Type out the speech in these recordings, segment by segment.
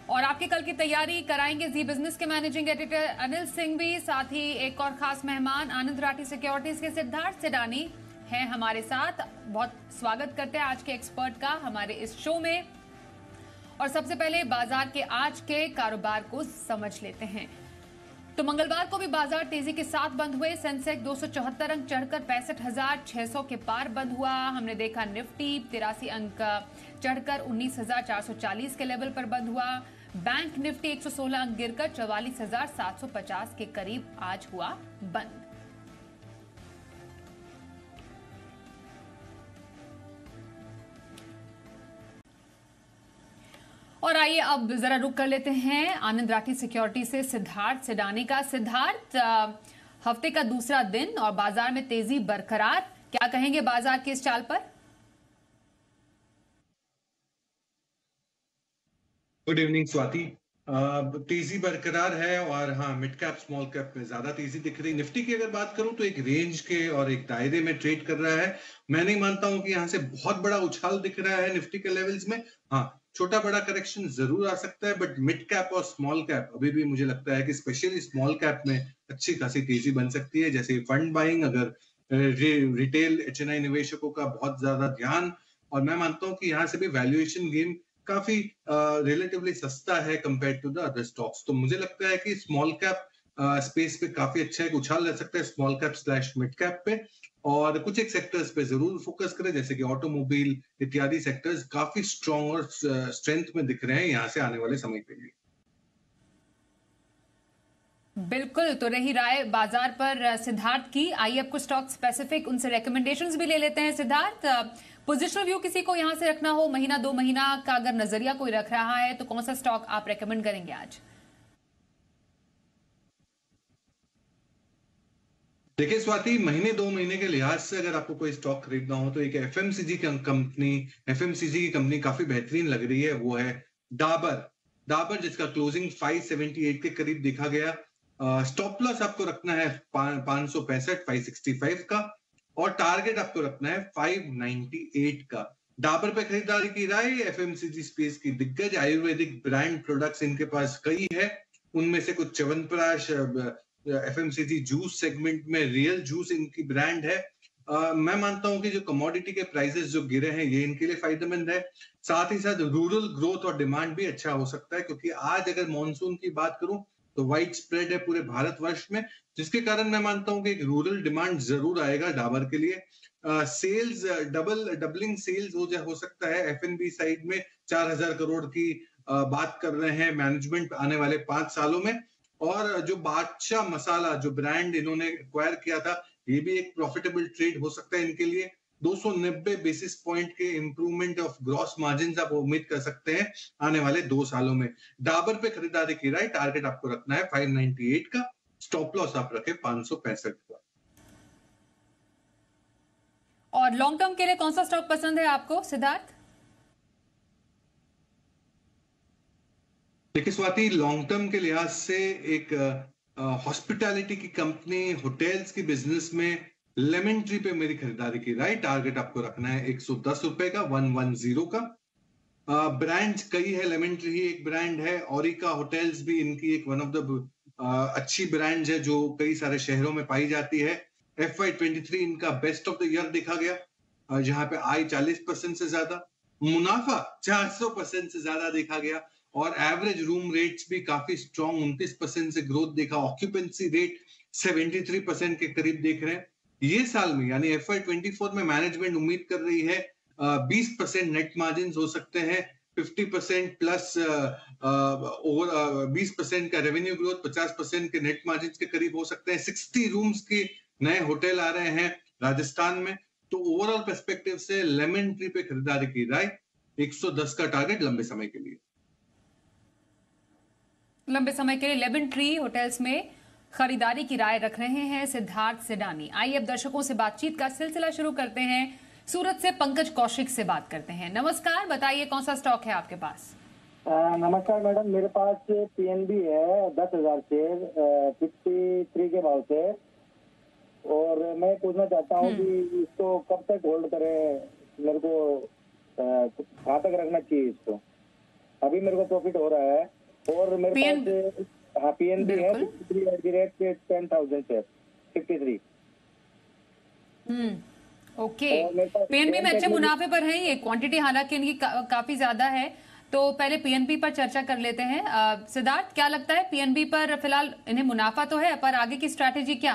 और आपके कल की तैयारी कराएंगे जी बिजनेस के मैनेजिंग एडिटर अनिल सिंह भी, साथ ही एक और खास मेहमान आनंद राठी सिक्योरिटीज के सिद्धार्थ सिडानी हैं हमारे साथ। बहुत स्वागत करते हैं आज के एक्सपर्ट का हमारे इस शो में। और सबसे पहले बाजार के आज के कारोबार को समझ लेते हैं। तो मंगलवार को भी बाजार तेजी के साथ बंद हुए। सेंसेक्स 274 अंक चढ़कर 65,600 के पार बंद हुआ। हमने देखा निफ्टी 83 अंक चढ़कर 19,440 के लेवल पर बंद हुआ। बैंक निफ्टी 116 अंक गिरकर 44,750 के करीब आज हुआ बंद। और आइए अब जरा रुक कर लेते हैं आनंद राठी सिक्योरिटी से सिद्धार्थ सिडानी का। सिद्धार्थ, हफ्ते का दूसरा दिन और बाजार में तेजी बरकरार, क्या कहेंगे बाजार की इस चाल पर? Good evening Swati. तेजी बरकरार है और हाँ, मिड कैप स्मॉल कैप में ज्यादा तेजी दिख रही। निफ्टी की अगर बात करूं तो एक रेंज के और एक दायरे में ट्रेड कर रहा है। मैं नहीं मानता हूं कि यहां से बहुत बड़ा उछाल दिख रहा है निफ्टी के लेवल्स में। हाँ, छोटा बड़ा करेक्शन जरूर आ सकता है, बट मिड कैप और स्मॉल कैप अभी भी मुझे लगता है कि स्पेशली स्मॉल कैप में अच्छी खासी तेजी बन सकती है। जैसे फंड बाइंग, अगर रिटेल एचएनआई निवेशकों का बहुत ज्यादा ध्यान, और मैं मानता हूं कि यहाँ से भी वैल्यूएशन गेम काफी रिलेटिवली सस्ता है compare to the other stocks. तो मुझे लगता है कि स्मॉल कैप स्पेस पे काफी अच्छा एक उछाल रह सकता है, small cap slash mid cap पे। और कुछ एक सेक्टर्स पे जरूर फोकस करें, जैसे कि ऑटोमोबाइल इत्यादि सेक्टर्स काफी स्ट्रॉन्ग और स्ट्रेंथ में दिख रहे हैं यहाँ से आने वाले समय के लिए। बिल्कुल, तो रही राय बाजार पर सिद्धार्थ की। आइए अब कुछ स्टॉक स्पेसिफिक उनसे रेकमेंडेशंस भी ले लेते हैं। सिद्धार्थ, पोजिशनल व्यू किसी को यहां से रखना हो, महीना 2 महीना का अगर नजरिया कोई रख रहा है, तो कौन सा स्टॉक आप रेकमेंड करेंगे आज? देखिए स्वाति, महीने 2 महीने के लिहाज से अगर आपको कोई स्टॉक खरीदना हो तो एक एफएमसीजी की कंपनी काफी बेहतरीन लग रही है, वो है डाबर, जिसका क्लोजिंग 578 के करीब देखा गया। स्टॉप लॉस आपको रखना है 565 का, और टारगेट आपको रखना है 598 का। डाबर पे खरीदारी की राय। एफएमसीजी स्पेस की दिग्गज आयुर्वेदिक ब्रांड प्रोडक्ट्स इनके पास कई है, उनमें से कुछ च्यवनप्राश, एफएमसीजी जूस सेगमेंट में रियल जूस इनकी ब्रांड है। मैं मानता हूं कि जो कमोडिटी के प्राइसेस जो गिरे हैं ये इनके लिए फायदेमंद है। साथ ही साथ रूरल ग्रोथ और डिमांड भी अच्छा हो सकता है, क्योंकि आज अगर मॉनसून की बात करूं तो वाइड स्प्रेड है पूरे भारतवर्ष में, जिसके कारण मैं मानता हूं कि एक रूरल डिमांड जरूर आएगा डाबर के लिए। सेल्स डबलिंग सेल्स हो सकता है एफएनबी साइड में। 4,000 करोड़ की बात कर रहे हैं मैनेजमेंट आने वाले 5 सालों में। और जो बादशाह मसाला जो ब्रांड इन्होंने एक्वायर किया था, ये भी एक प्रॉफिटेबल ट्रेड हो सकता है इनके लिए। 290 बेसिस पॉइंट के इंप्रूवमेंट ऑफ ग्रॉस मार्जिन आप उम्मीद कर सकते हैं आने वाले 2 सालों में। डाबर पे खरीदारी की राय। टारगेट आपको रखना है 598 का, स्टॉप लॉस आप रखें 565 का। और लॉन्ग टर्म के लिए कौन सा स्टॉक पसंद है आपको सिद्धार्थ? देखिए स्वाति, लॉन्ग टर्म के लिहाज से एक हॉस्पिटैलिटी की कंपनी, होटल्स की बिजनेस में लेमन ट्री पे मेरी खरीदारी की राय। टारगेट आपको रखना है 110 रुपए का, 110 का। ब्रांड्स कई है, लेमन ट्री ही एक ब्रांड है, ओरिका होटल्स भी इनकी एक वन ऑफ द अच्छी ब्रांड्स है जो कई सारे शहरों में पाई जाती है। FY23 इनका बेस्ट ऑफ द ईयर देखा गया, जहां पे आय 40% से ज्यादा, मुनाफा 400% से ज्यादा देखा गया, और एवरेज रूम रेट्स भी काफी स्ट्रॉन्ग 29% से ग्रोथ देखा। ऑक्यूपेंसी रेट 73% के करीब देख रहे हैं। ये साल में यानी FY24 में मैनेजमेंट उम्मीद कर रही है 20% नेट मार्जिन हो सकते हैं, 50% प्लस ओवर 20% का रेवेन्यू ग्रोथ, 50% के नेट मार्जिन के करीब हो सकते हैं। 60 रूम्स के नए होटल आ रहे हैं राजस्थान में। तो ओवरऑल पर्सपेक्टिव से लेमन ट्री पे खरीदारी की राय। 110 का टारगेट लंबे समय के लिए। लंबे समय के लिए लेमन ट्री होटल्स में खरीदारी की राय रख रहे हैं सिद्धार्थ सिडानी। आइए अब दर्शकों से बातचीत का सिलसिला शुरू करते हैं। सूरत से पंकज कौशिक से बात करते हैं। नमस्कार, बताइए कौन सा स्टॉक है आपके पास? नमस्कार मैडम, मेरे पास पीएनबी है 10,000 शेयर 53 के भाव से, और मैं पूछना चाहता हूँ कि इसको कब तक होल्ड करें, मेरे को कहाँ तक रखना चाहिए इसको? अभी मेरे को प्रॉफिट हो रहा है और मेरे PN पास हाँ PNB है बिल्कुल। 53 10,000 शेयर 53। ओके। और मेरे पास पीएनबी में अच्छे टेक्नोलॉजी मुनाफे पर है ये, क्वांटिटी हालांकि इनकी काफी ज्यादा है। तो पहले पीएनबी पर चर्चा कर लेते हैं। सिद्धार्थ, क्या लगता है पीएनबी पर फिलहाल इन्हें मुनाफा तो है, पर आगे की स्ट्रैटेजी क्या?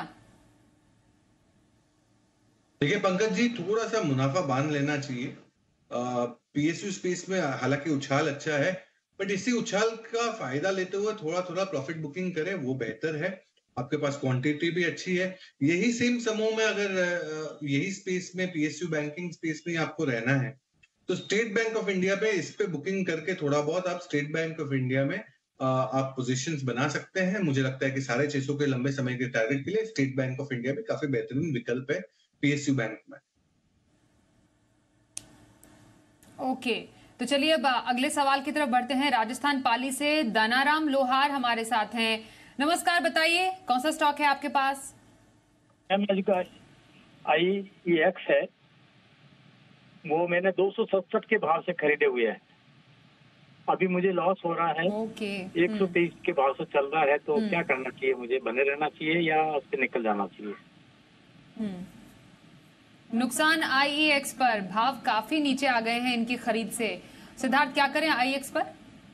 देखिए पंकज जी, थोड़ा सा मुनाफा बांध लेना चाहिए। पीएसयू स्पेस में हालांकि उछाल अच्छा है, बट इसी उछाल का फायदा लेते हुए थोड़ा थोड़ा प्रॉफिट बुकिंग करें, वो बेहतर है। आपके पास क्वांटिटी भी अच्छी है। यही सेम समूह में अगर यही स्पेस में पीएसयू बैंकिंग स्पेस में आपको रहना है, तो स्टेट बैंक ऑफ इंडिया पे इस पे बुकिंग करके थोड़ा बहुत आप स्टेट बैंक ऑफ इंडिया में आप पोजीशंस बना सकते हैं। मुझे लगता है कि 650 के लंबे समय के टारगेट के लिए स्टेट बैंक ऑफ इंडिया भी काफी बेहतरीन विकल्प है पीएसयू बैंक में। ओके, तो चलिए अब अगले सवाल की तरफ बढ़ते हैं। राजस्थान पाली से दानाराम लोहार हमारे साथ हैं। नमस्कार, बताइए कौन सा स्टॉक है आपके पास? एमएच का IEX है, वो मैंने 267 के भाव से खरीदे हुए हैं। अभी मुझे लॉस हो रहा है। ओके। 123 के भाव से चल रहा है, तो क्या करना चाहिए? मुझे बने रहना चाहिए या उससे निकल जाना चाहिए? नुकसान IEX पर, भाव काफी नीचे आ गए हैं इनकी खरीद से। सिद्धार्थ, क्या करें IEX पर?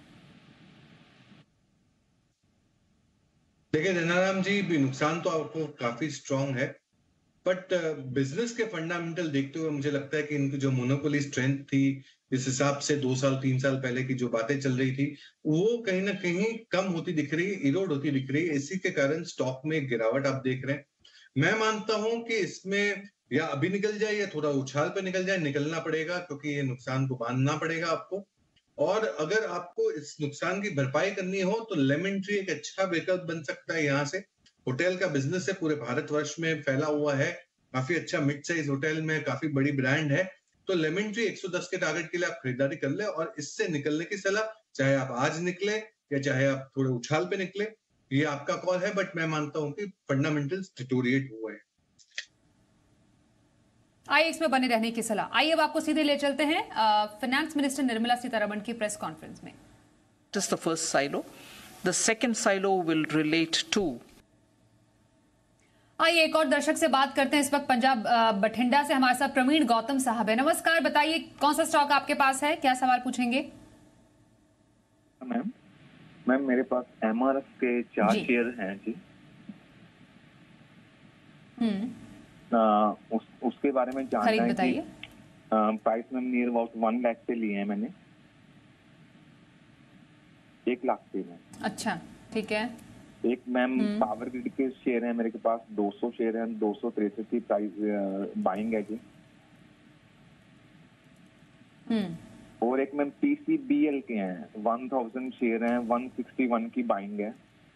देखिए धनाराम जी, भी नुकसान तो आपको काफी स्ट्रांग है, बट बिजनेस के फंडामेंटल देखते हुए मुझे लगता है कि इनकी जो मोनोपोली स्ट्रेंथ थी, इस हिसाब से 2 साल 3 साल पहले की जो बातें चल रही थी, वो कहीं ना कहीं कम होती दिख रही है, इरोड होती दिख रही है। इसी के कारण स्टॉक में गिरावट आप देख रहे हैं। मैं मानता हूं कि इसमें या अभी निकल जाए या थोड़ा उछाल पे निकल जाए, निकलना पड़ेगा, क्योंकि ये नुकसान को बांधना पड़ेगा आपको। और अगर आपको इस नुकसान की भरपाई करनी हो तो लेमन ट्री एक अच्छा विकल्प बन सकता है। यहाँ से होटल का बिजनेस है, पूरे भारतवर्ष में फैला हुआ है, काफी अच्छा मिड साइज होटल में काफी बड़ी ब्रांड है। तो लेमन ट्री 110 के टारगेट के लिए आप खरीदारी कर ले, और इससे निकलने की सलाह, चाहे आप आज निकले या चाहे आप थोड़े उछाल पे निकले, ये आपका कॉल है, बट मैं मानता हूं कि फंडामेंटल्स डिटोरिएट हुए हैं। IEX में बने रहने की सलाह। आइए अब आपको सीधे ले चलते हैं फाइनेंस मिनिस्टर निर्मला सीतारमण की प्रेस कॉन्फ्रेंस में। This is the first silo. The second silo will relate to. आइए एक और दर्शक से बात करते हैं। इस वक्त पंजाब बठिंडा से हमारे साथ प्रवीण गौतम साहब है। नमस्कार, बताइए कौन सा स्टॉक आपके पास है, क्या सवाल पूछेंगे? मैम मेरे पास MRF के 4 जी। शेयर हैं जी। उसके बारे में जानना खरीद है कि बताइए। प्राइस में नियर अबाउट 1 लाख पे लिए हैं मैंने, 1 लाख पे में। अच्छा, ठीक है। एक मैम पावर ग्रिड के शेयर हैं मेरे के पास, 200 शेयर हैं, 263 की प्राइस बाइंग है जी। और एक मैम PCBL के हैं, 1000 शेयर हैं, 161 की बाइंग है।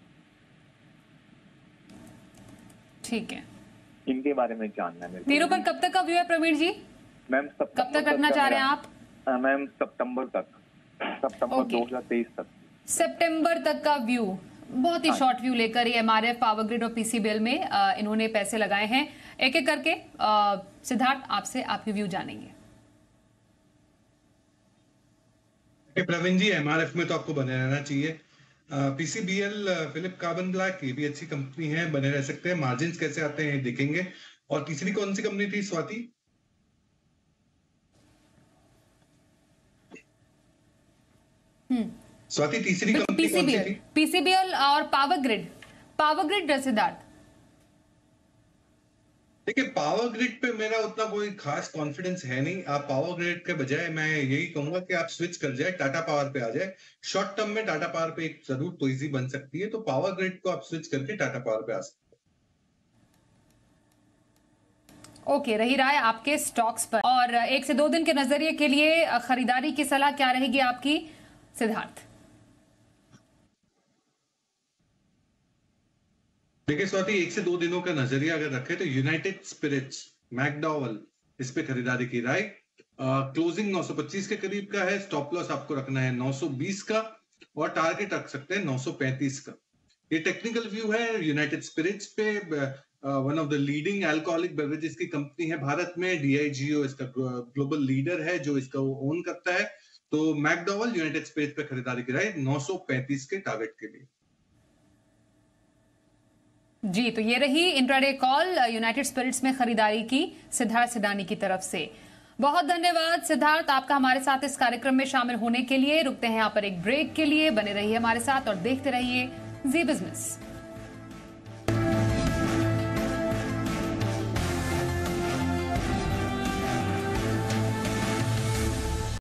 ठीक है, इनके बारे में जानना है मेरे को। तीनों पर कब तक का व्यू है प्रवीण जी? मैम कब तक रखना चाह रहे हैं आप? मैम सितंबर तक, सितंबर ओके। 2023 तक। सितंबर तक का व्यू, बहुत ही शॉर्ट व्यू लेकर ये MRF, पावर ग्रिड और PCBL में इन्होंने पैसे लगाए हैं। एक एक करके सिद्धार्थ आपसे आपके व्यू जानेंगे। प्रवीण जी, MRF में तो आपको बने रहना चाहिए। PCBL, फिलिप कार्बन ब्लैक, ये भी अच्छी कंपनी है, बने रह सकते हैं। मार्जिन कैसे आते हैं देखेंगे। और तीसरी कौन सी कंपनी थी स्वाति? स्वाति, तीसरी कंपनी कौन सी थी? PCBL और power grid. Power grid Siddharth. देखिए पावर ग्रिड पे मेरा उतना कोई खास कॉन्फिडेंस है नहीं। आप पावर ग्रिड के बजाय मैं यही कहूंगा कि आप स्विच कर जाए, टाटा पावर पे आ जाए। शॉर्ट टर्म में टाटा पावर पे एक जरूर पोजीशन बन सकती है, तो पावर ग्रिड को आप स्विच करके टाटा पावर पे आ सकते हैं। ओके, रही राय आपके स्टॉक्स पर। और 1 से 2 दिन के नजरिए के लिए खरीदारी की सलाह क्या रहेगी आपकी सिद्धार्थ? देखिए स्वाति, 1 से 2 दिनों का नजरिया अगर रखे तो यूनाइटेड स्पिरिट्स, मैकडॉवल, इस पे खरीदारी की राय। क्लोजिंग 925 के करीब का है, स्टॉप लॉस आपको रखना है 920 का, और टारगेट रख सकते हैं 935 का। ये टेक्निकल व्यू है यूनाइटेड स्पिरिट्स पे। One of the leading alcoholic beverages की कंपनी है भारत में। DIGO इसका ग्लोबल लीडर है जो इसका ओन करता है। तो मैकडॉवल यूनाइटेड स्पेस पे खरीदारी की राय 935 के टारगेट के लिए। जी, तो ये रही इंट्राडे कॉल यूनाइटेड स्पिरिट्स में खरीदारी की सिद्धार्थ सिडानी की तरफ से। बहुत धन्यवाद सिद्धार्थ आपका हमारे साथ इस कार्यक्रम में शामिल होने के लिए। रुकते हैं यहाँ पर एक ब्रेक के लिए, बने रहिए हमारे साथ और देखते रहिए जी बिजनेस।